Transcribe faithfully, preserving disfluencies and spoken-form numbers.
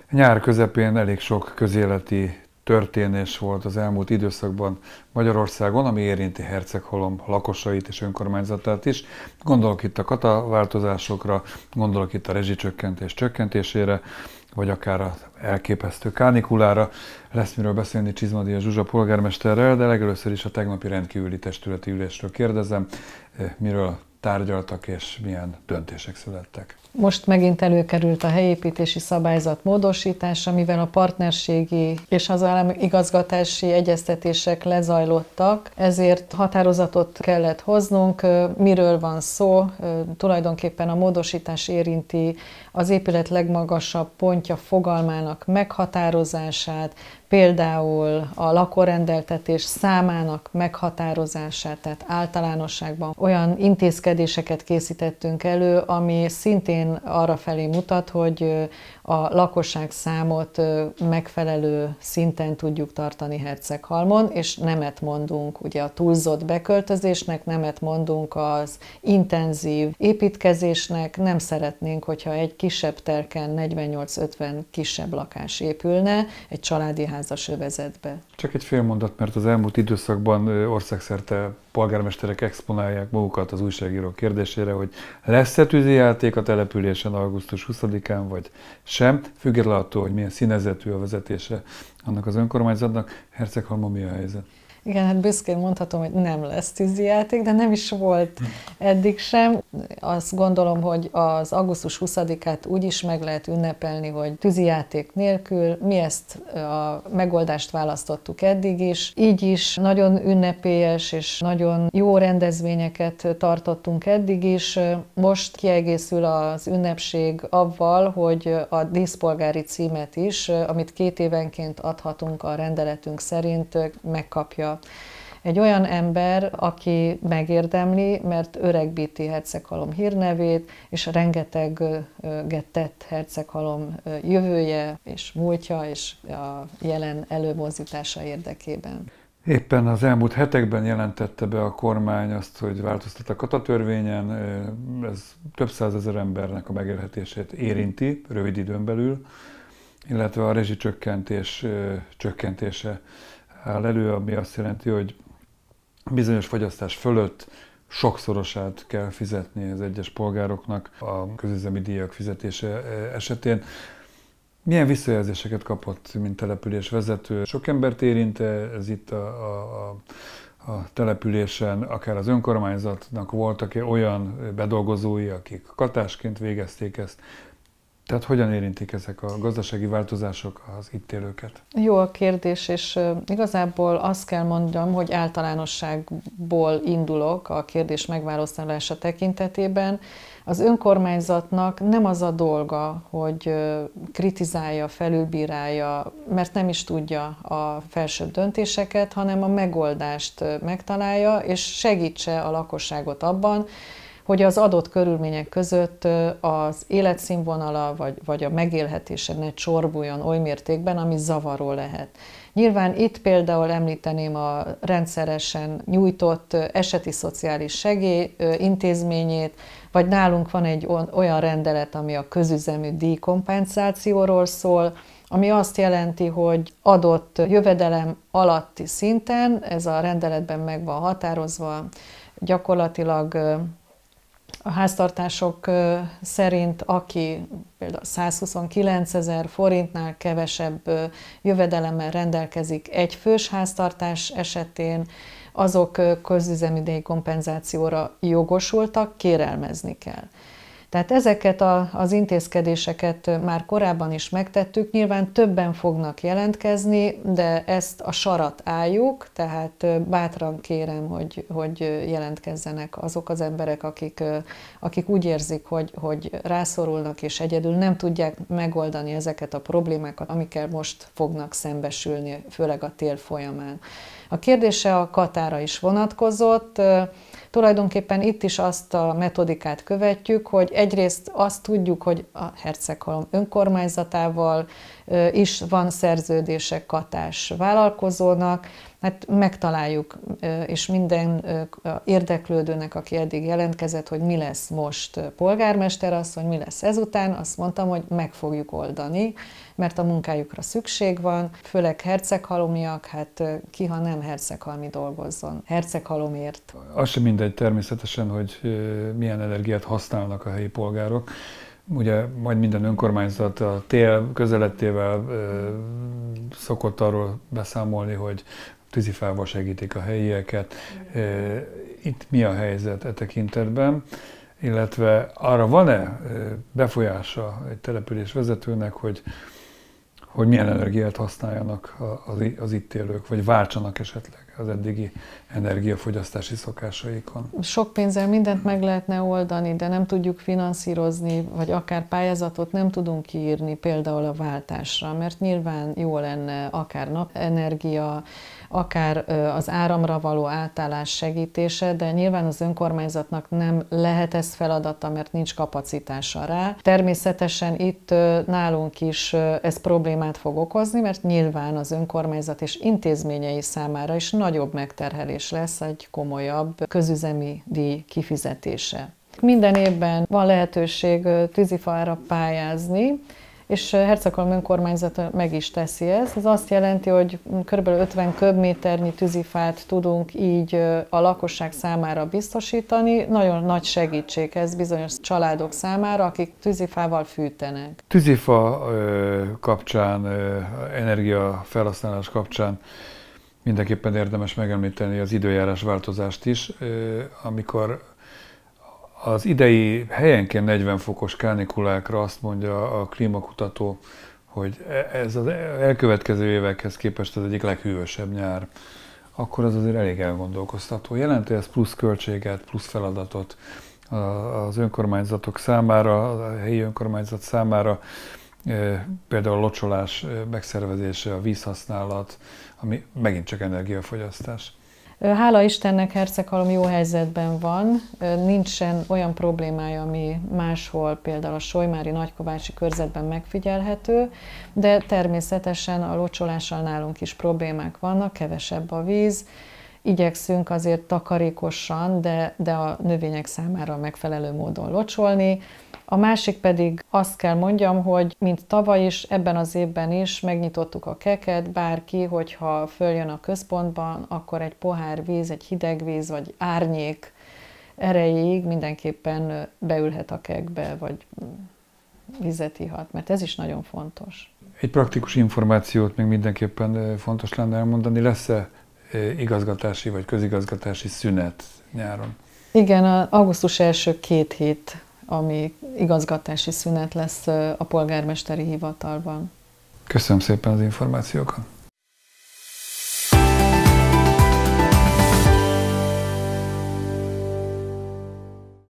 Nyár közepén elég sok közéleti történés volt az elmúlt időszakban Magyarországon, ami érinti Herceghalom lakosait és önkormányzatát is. Gondolok itt a kataváltozásokra, gondolok itt a rezsicsökkentés csökkentésére, vagy akár az elképesztő kánikulára. Lesz miről beszélni Csizmadia Zsuzsa polgármesterrel, de legelőször is a tegnapi rendkívüli testületi ülésről kérdezem, miről tárgyaltak és milyen döntések születtek. Most megint előkerült a helyépítési szabályzat módosítása, mivel a partnerségi és az állami igazgatási egyeztetések lezajlottak, ezért határozatot kellett hoznunk. Miről van szó? Tulajdonképpen a módosítás érinti az épület legmagasabb pontja fogalmának meghatározását, például a lakórendeltetés számának meghatározását, tehát általánosságban olyan intézkedéseket készítettünk elő, ami szintén arra felé mutat, hogy a lakosság számot megfelelő szinten tudjuk tartani Herceghalmon, és nemet mondunk ugye a túlzott beköltözésnek, nemet mondunk az intenzív építkezésnek, nem szeretnénk, hogyha egy kisebb telken negyvennyolc-ötven kisebb lakás épülne egy családi házas övezetbe. Csak egy fél mondat, mert az elmúlt időszakban országszerte polgármesterek exponálják magukat az újságírók kérdésére, hogy lesz-e tűzijáték a településen augusztus huszadikán, vagy sem, függetlenül attól, hogy milyen színezetű a vezetése annak az önkormányzatnak. Herceghalmon mi a helyzet? Igen, hát büszkén mondhatom, hogy nem lesz tűzijáték, de nem is volt eddig sem. Azt gondolom, hogy az augusztus huszadikát úgy is meg lehet ünnepelni, hogy tűzijáték nélkül. Mi ezt a megoldást választottuk eddig is. Így is nagyon ünnepélyes és nagyon jó rendezvényeket tartottunk eddig is. Most kiegészül az ünnepség avval, hogy a díszpolgári címet is, amit két évenként adhatunk a rendeletünk szerint, megkapja egy olyan ember, aki megérdemli, mert öregbíti Herceghalom hírnevét, és rengeteget tett Herceghalom jövője és múltja és a jelen előmozdítása érdekében. Éppen az elmúlt hetekben jelentette be a kormány azt, hogy változtat a katatörvényen, ez több százezer embernek a megélhetését érinti rövid időn belül, illetve a rezsicsökkentés csökkentése áll elő, ami azt jelenti, hogy bizonyos fogyasztás fölött sokszorosát kell fizetni az egyes polgároknak a közüzemi díjak fizetése esetén. Milyen visszajelzéseket kapott, mint településvezető? Sok embert érint ez itt a, a, a településen, akár az önkormányzatnak voltak olyan bedolgozói, akik katásként végezték ezt. Tehát hogyan érintik ezek a gazdasági változások az itt élőket? Jó a kérdés, és igazából azt kell mondjam, hogy általánosságból indulok a kérdés megválaszolása tekintetében. Az önkormányzatnak nem az a dolga, hogy kritizálja, felülbírálja, mert nem is tudja a felsőbb döntéseket, hanem a megoldást megtalálja, és segítse a lakosságot abban, hogy az adott körülmények között az életszínvonala vagy, vagy a megélhetése ne csorbuljon oly mértékben, ami zavaró lehet. Nyilván itt például említeném a rendszeresen nyújtott eseti szociális segély intézményét, vagy nálunk van egy olyan rendelet, ami a közüzemű díjkompenzációról szól, ami azt jelenti, hogy adott jövedelem alatti szinten, ez a rendeletben meg van határozva, gyakorlatilag a háztartások szerint, aki például százhuszonkilencezer forintnál kevesebb jövedelemmel rendelkezik egy fős háztartás esetén, azok közüzemi díjkompenzációra jogosultak, kérelmezni kell. Tehát ezeket a, az intézkedéseket már korábban is megtettük, nyilván többen fognak jelentkezni, de ezt a sarat álljuk, tehát bátran kérem, hogy, hogy jelentkezzenek azok az emberek, akik, akik úgy érzik, hogy, hogy rászorulnak és egyedül nem tudják megoldani ezeket a problémákat, amikkel most fognak szembesülni, főleg a tél folyamán. A kérdése a katára is vonatkozott. Tulajdonképpen itt is azt a metodikát követjük, hogy egyrészt azt tudjuk, hogy a Herceghalom önkormányzatával is van szerződése katás vállalkozónak, Hát megtaláljuk, és minden érdeklődőnek, aki eddig jelentkezett, hogy mi lesz most polgármester asszony, mi lesz ezután, azt mondtam, hogy meg fogjuk oldani, mert a munkájukra szükség van, főleg herceghalomiak, hát ki, ha nem herceghalmi dolgozzon, herceghalomért. Az sem mindegy természetesen, hogy milyen energiát használnak a helyi polgárok. Ugye majd minden önkormányzat a tél közelettével szokott arról beszámolni, hogy tűzifával segítik a helyieket. Itt mi a helyzet e tekintetben, illetve arra van-e befolyása egy település vezetőnek, hogy, hogy milyen energiát használjanak az, az itt élők, vagy váltsanak esetleg az eddigi energiafogyasztási szokásaikon? Sok pénzzel mindent meg lehetne oldani, de nem tudjuk finanszírozni, vagy akár pályázatot nem tudunk kiírni például a váltásra, mert nyilván jó lenne akár napenergia, akár az áramra való átállás segítése, de nyilván az önkormányzatnak nem lehet ez feladata, mert nincs kapacitása rá. Természetesen itt nálunk is ez problémát fog okozni, mert nyilván az önkormányzat és intézményei számára is nagyobb megterhelés lesz egy komolyabb közüzemi díj kifizetése. Minden évben van lehetőség tűzifára pályázni, és Herceghalom önkormányzata meg is teszi ezt. Ez azt jelenti, hogy kb. ötven köbméternyi tűzifát tudunk így a lakosság számára biztosítani. Nagyon nagy segítség ez bizonyos családok számára, akik tűzifával fűtenek. Tűzifa kapcsán, energiafelhasználás kapcsán mindenképpen érdemes megemlíteni az időjárás változást is, amikor az idei helyenként negyven fokos kánikulákra azt mondja a klímakutató, hogy ez az elkövetkező évekhez képest az egyik leghűvösebb nyár, akkor az azért elég elgondolkoztató. Jelenti ez plusz költséget, plusz feladatot az önkormányzatok számára, a helyi önkormányzat számára, például a locsolás megszervezése, a vízhasználat, ami megint csak energiafogyasztás. Hála Istennek Herceghalom jó helyzetben van, nincsen olyan problémája, ami máshol, például a solymári nagykovácsi körzetben megfigyelhető, de természetesen a locsolással nálunk is problémák vannak, kevesebb a víz, igyekszünk azért takarékosan, de, de a növények számára megfelelő módon locsolni. A másik pedig azt kell mondjam, hogy mint tavaly is, ebben az évben is megnyitottuk a keket, bárki, hogyha följön a központban, akkor egy pohár víz, egy hideg víz, vagy árnyék erejéig mindenképpen beülhet a kekbe, vagy vizet ihat, mert ez is nagyon fontos. Egy praktikus információt még mindenképpen fontos lenne elmondani, lesz-e igazgatási vagy közigazgatási szünet nyáron? Igen, az augusztus első két hét, ami igazgatási szünet lesz a polgármesteri hivatalban. Köszönöm szépen az információkat!